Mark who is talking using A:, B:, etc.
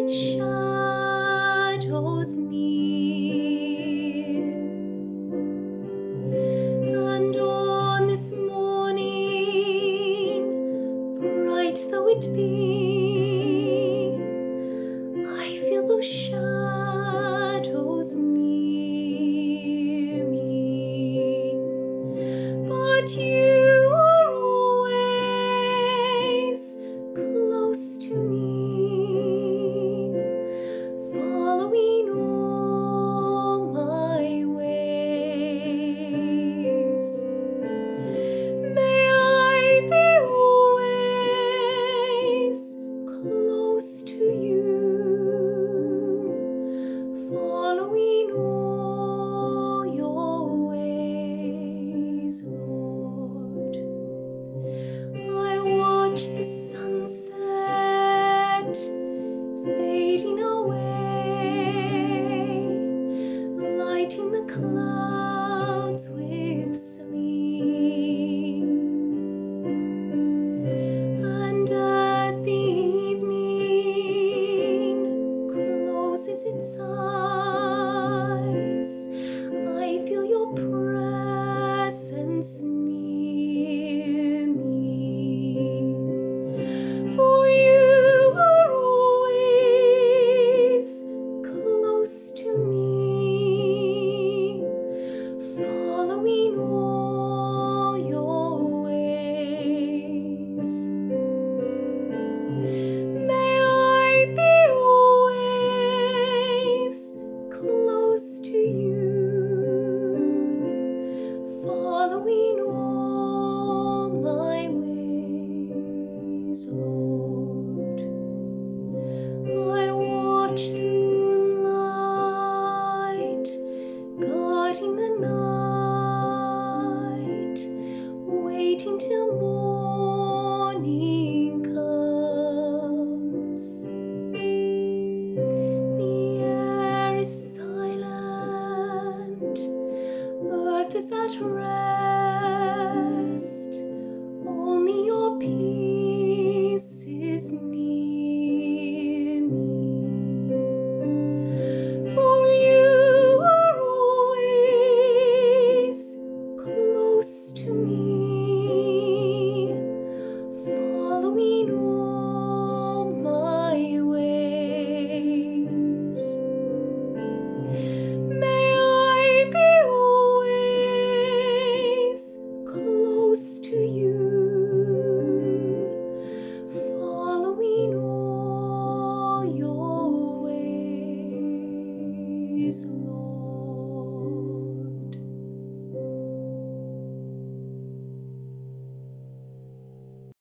A: its shadows near. And on this morning, bright though it be, I feel those shadows near me. But you are always close to me, following all my ways. May I be always close to you, following all your ways, Lord. I watch the sunset fading away, lighting the clouds with sleep. And as the evening closes its eyes, I feel your presence near me. For you are always close to me, following all your ways. May I be always close to you, following all my ways, Lord. I watch the